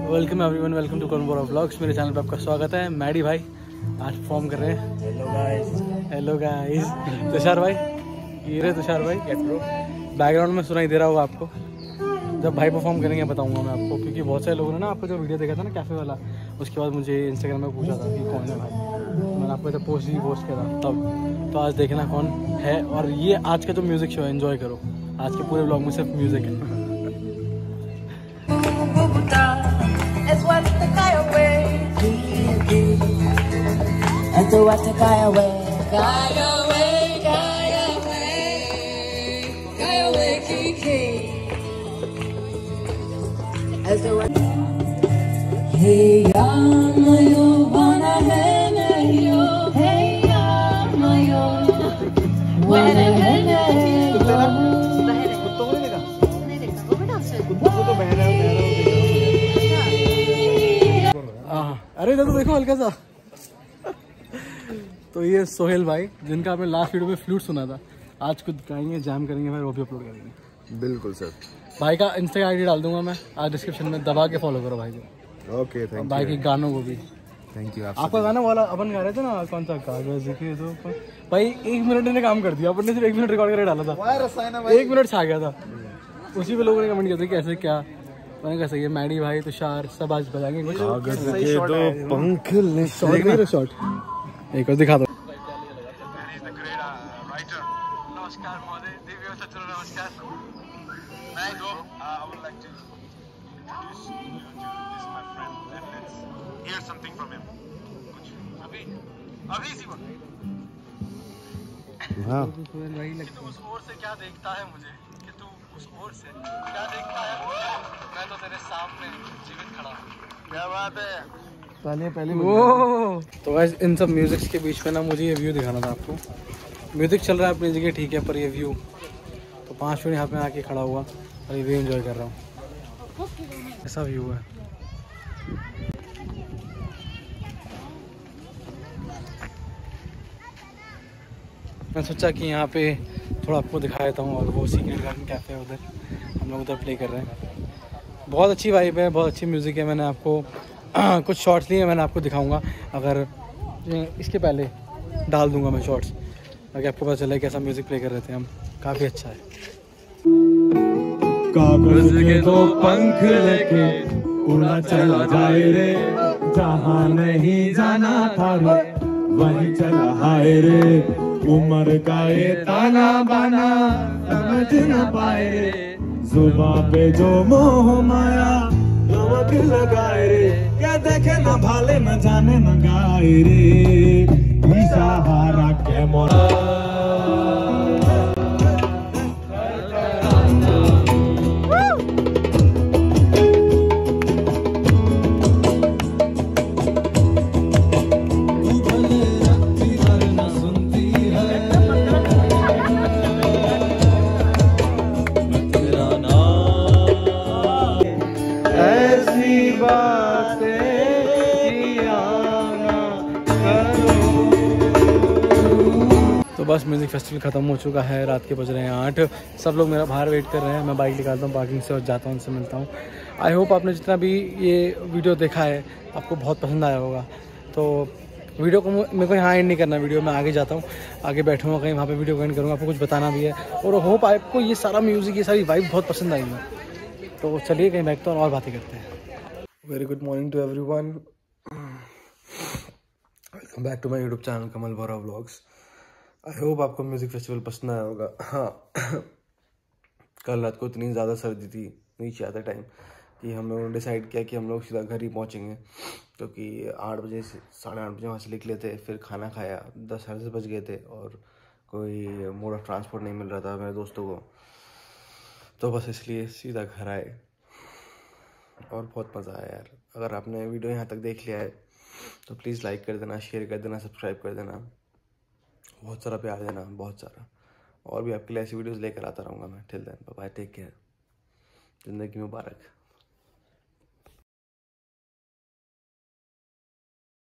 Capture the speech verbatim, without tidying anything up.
Welcome everyone, welcome to कॉर्नबोरा vlogs. मेरे channel पर आपका स्वागत है। मैडी भाई आज परफॉर्म कर रहे हैं। Hello guys. Hello guys. Tushar भाई, ये रहे तुषार भाई। बैकग्राउंड में सुनाई दे रहा होगा आपको। जब भाई परफॉर्म करेंगे बताऊंगा मैं आपको, क्योंकि बहुत सारे लोगों ने ना आपको जो वीडियो देखा था ना कैफे वाला, उसके बाद मुझे इंस्टाग्राम में पूछा था कि कौन है भाई। तो मैंने आपको तो पोस्ट ही पोस्ट करा तब। तो आज देखना कौन है। और ये आज का जो म्यूज़िक शो है, एंजॉय करो। आज के पूरे व्लॉग में सिर्फ म्यूज़िक है। It's what the guy away. And the what the guy away. Guy away, guy away. Guy away, Kiki. As the what. Hey, I'm you wanna hey you. Hey, I'm you wanna hey you. कुत्तों को नहीं देखा? नहीं देखा। वो भी dance है। कुत्तों को तो बहना है। अरे इधर तो देखो हल्का सा। तो ये सोहेल भाई, जिनका आपने लास्ट वीडियो में फ्लूट सुना था, आज कुछ गाएंगे, जैम करेंगे भाई, वो भी अपलोड करेंगे। बिल्कुल सर। भाई का इंस्टा आईडी डाल दूंगा मैं आज डिस्क्रिप्शन में, दबा के फॉलो करो भाई को। Okay, thank you. भाई के गानों को भी थैंक यू। आपका गाना वाला अपन गा रहे थे ना, कौन सा कागज के तो भाई, एक मिनट ने काम कर दिया। अपन ने सिर्फ एक मिनट रिकॉर्ड करके डाला था, एक मिनट छा गया था। उसी पे लोगों ने कमेंट किया था कैसे क्या। मैंने कहा सही है, मैडी भाई तुषार सब आज बजाएंगे। कागज के दो पंख ले शॉर्ट शॉर्ट एक और दिखा दो। नमस्कार महोदय, दिव्य सत्र नमस्कार। मैं दो I would like to introduce you to this my friend and let's hear something from him. कुछ अभी अभी सी बात। हां, कि तू उस ओर से क्या देखता है मुझे, कि तू उस ओर से क्या देखता है मुझे, मैं तो तेरे सामने जीवित खड़ा हूं। क्या बात है। पहले पहले वो तो गाइस, इन सब म्यूजिक्स के बीच में ना मुझे ये व्यू दिखाना था आपको। म्यूजिक चल रहा है अपनी जगह ठीक है, पर ये व्यू तो पाँच मिनट यहाँ पे आके खड़ा हुआ और ये व्यू एंजॉय कर रहा हूँ। ऐसा व्यू है। मैं सोचा कि यहाँ पे थोड़ा आपको दिखा देता हूँ। और वो सीक्रेट गार्डन कैफ़े है, उधर हम लोग उधर प्ले कर रहे हैं। बहुत अच्छी वाइब है, बहुत अच्छी म्यूज़िक है। मैंने आपको कुछ शॉर्ट्स लिए, मैंने आपको दिखाऊंगा। अगर इसके पहले डाल दूंगा मैं शॉर्ट्स, ताकि आपको पता चले कैसा म्यूज़िक प्ले कर रहे थे हम। काफ़ी अच्छा है। कागज के दो पंख लेके उड़ा चला जाए रे, जहाँ नहीं जाना था रे वहीं चला हाय रे। उम्र का ये ताना बाना समझ न पाए रे, जुबां पे जो मोह माया नमक लगाए रे। क्या देखे न भाले न जाने न गाए रे, सहारा के मोरा। तो बस म्यूज़िक फेस्टिवल ख़त्म हो चुका है। रात के बज रहे हैं आठ। सब लोग मेरा बाहर वेट कर रहे हैं। मैं बाइक निकालता हूँ पार्किंग से और जाता हूँ, उनसे मिलता हूँ। आई होप आपने जितना भी ये वीडियो देखा है आपको बहुत पसंद आया होगा। तो वीडियो को मेरे को यहाँ एंड नहीं करना, वीडियो में आगे जाता हूँ, आगे बैठूँगा कहीं, वहाँ पे वीडियो को एंड करूँगा। आपको कुछ बताना भी है और होप आपको ये सारा म्यूज़िक, ये सारी वाइब बहुत पसंद आई है। तो चलिए कहीं बैठते हैं और बातें करते हैं। Very good morning to everyone, welcome back to my YouTube channel Kamal Bora vlogs. I hope आपको म्यूज़िक फेस्टिवल पसंद आया होगा। हाँ, कल रात को इतनी ज़्यादा सर्दी थी नीचे आते टाइम कि हम लोगों ने डिसाइड किया कि हम लोग सीधा घर ही पहुँचेंगे, क्योंकि आठ बजे से साढ़े आठ बजे वहाँ से निकले थे। फिर खाना खाया, दस साढ़े दस बज गए थे और कोई मोड ऑफ ट्रांसपोर्ट नहीं मिल रहा था मेरे दोस्तों को। तो बस इसलिए सीधा घर आए और बहुत मज़ा आया यार। अगर आपने वीडियो यहाँ तक देख लिया है तो प्लीज़ लाइक कर देना, शेयर कर देना, सब्सक्राइब कर देना, बहुत सारा प्यार देना, बहुत सारा। और भी आपके लिए ऐसी वीडियोस लेकर आता रहूँगा मैं। Till then bye bye, take care, ज़िंदगी मुबारक।